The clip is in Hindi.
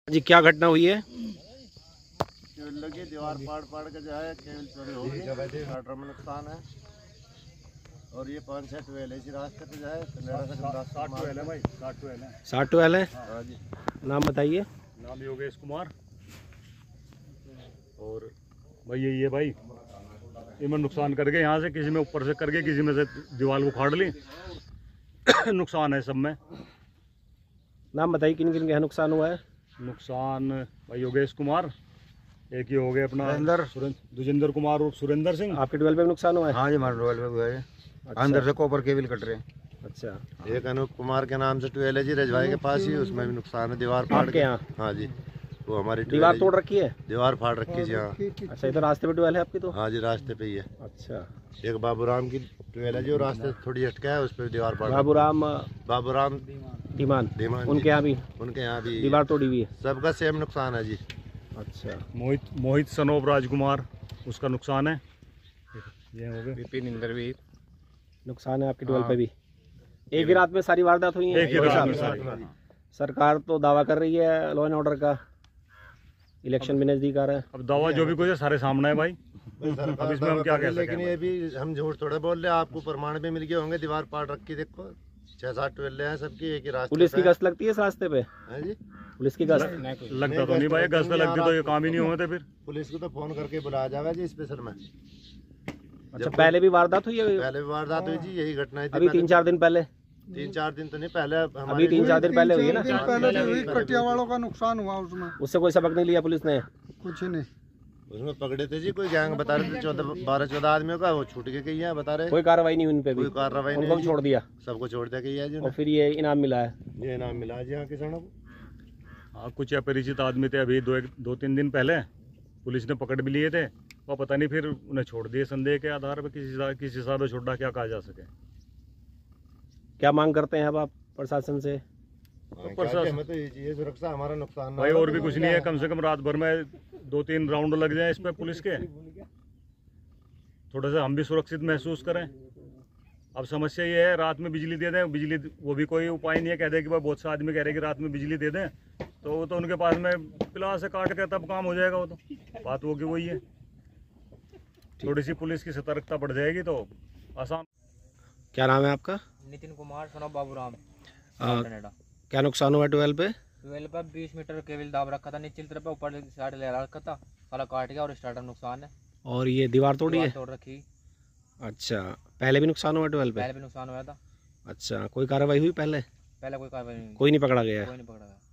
जी क्या घटना हुई है? लगी दीवार पाड़ के जो है केबल चोरी हो गई, स्टार्टर में नुकसान है। और ये 5-6 ट्वेल है इसी रास्ते पे जो है 60 ट्वेल है भाई, 60 ट्वेल है। हाँ जी। नाम बताइए। नाम योगेश कुमार। और भाई यही है भाई, इनमें नुकसान करके यहाँ से किसी में ऊपर से करके किसी में से दीवार को फाड़ ली। नुकसान है सब में। नाम बताइए किन किन का नुकसान हुआ है? नुकसान भाई योगेश कुमार, एक ही हो गया अपना दुजिंदर कुमार और सुरेंद्र सिंह। आपके ट्वेल पे भी नुकसान हुआ है? हाँ जी, हमारे ट्वेल पे हुआ है। अच्छा। अंदर से कॉपर केबल कट रहे हैं। अच्छा। एक अनूप कुमार के नाम से ट्वेल है जी, रजवाई के पास ही, उसमें भी नुकसान है। दीवार फाड़ के यहाँ? हाँ जी, वो हमारी दीवार तोड़ रखी है? दीवार फाड़ रखी जी। हाँ। अच्छा, इधर रास्ते पे ट्वेल है आपकी तो? हाँ जी, रास्ते पे ही है। अच्छा। एक बाबूराम की ट्वेल है जो रास्ते थोड़ी हटका है, उस पर दीवार फाड़। बाबूराम धीमान उनके यहाँ भी? उनके यहाँ भी दीवार तोड़ी हुई है। सबका सेम नुकसान है जी। अच्छा। मोहित सनोब राजकुमार, उसका नुकसान है। ये हो गया। विपिन इंद्रवीर नुकसान है आपकी ट्वेल पे भी। एक ही रात में सारी वारदात हुई है? एक ही रात में सारी। सरकार तो दावा कर रही है लॉ एंड ऑर्डर का, इलेक्शन भी नजदीक आ रहा है। अब दावा जो भी कुछ है सारे सामने है भाई। अब इसमें हम क्या कह सकते हैं? लेकिन ये भी हम झूठ थोड़े बोल रहे हैं, आपको प्रमाण भी मिल गए होंगे। दीवार पाड़ रखी देखो, 6-7 ट्वेले हैं सबकी, एक ही रास्ते। पुलिस की गश्त लगती है इस रास्ते पे? है जी, पुलिस की गश्त लगता तो नहीं भाई, गश्त लगती तो ये काम ही नहीं होते फिर। पुलिस को तो फोन करके बुलाया जाएगा जी स्पेशल में। अच्छा, पहले भी वारदात हुई है? पहले भी वारदात हुई जी, यही घटना है। अभी 3-4 दिन पहले? 3-4 दिन तो नहीं, पहले अभी 3-4 दिन पहले हुई है ना? पहले हुई, कटिया वालों का नुकसान हुआ उसमें। उससे कोई सबक नहीं लिया पुलिस ने? कुछ नहीं, उसमें पकड़े थे जी, कोई गैंग बता रहे थे 12-14 आदमियों का, वो छूट के गई है बता रहे। कोई कार्रवाई नहीं उन पे भी? कोई कार्रवाई नहीं, उनको छोड़ दिया? सबको छोड़ दिया गई है जी। और फिर ये इनाम मिला है? ये इनाम मिला जी हाँ किसानों को। हाँ, कुछ अपरिचित आदमी थे अभी 2-3 दिन पहले, पुलिस ने पकड़ भी लिए थे। वो पता नहीं फिर उन्हें छोड़ दिए संदेह के आधार पर। किसी साधु छोड़ा क्या कहा जा सके। क्या मांग करते हैं अब आप प्रशासन से? हमें तो ये चाहिए सुरक्षा, हमारा नुकसान भाई और भी कुछ नहीं है। कम से कम रात भर में 2-3 राउंड लग जाए इस पे पुलिस के, थोड़ा सा हम भी सुरक्षित महसूस करें। अब समस्या ये है, रात में बिजली दे दें, बिजली वो भी कोई उपाय नहीं है। कह दे कि भाई बहुत से आदमी कह रहे हैं कि रात में बिजली दे दें, तो वो तो उनके पास में पिला से काट के तब काम हो जाएगा। वो तो बात वो की वही है। थोड़ी सी पुलिस की सतर्कता बढ़ जाएगी तो आसान। क्या नाम है आपका? नितिन कुमार सनोब बाबूराम। क्या नुकसान हुआ ट्वेल पे? ट्वेल पे 20 मीटर केबल दाब रखा था नीचे तरफ पे, ऊपर साइड ले रखा था, साला काट गया और स्टार्टर नुकसान है। और ये दीवार तोड़ी है? तोड़ रखी। अच्छा, पहले भी नुकसान हुआ ट्वेल पे? पहले भी नुकसान हुआ था। अच्छा, कोई कार्रवाई हुई पहले? पहले कोई कार्रवाई नहीं, कोई नहीं पकड़ा गया? कोई नहीं पकड़ा गया।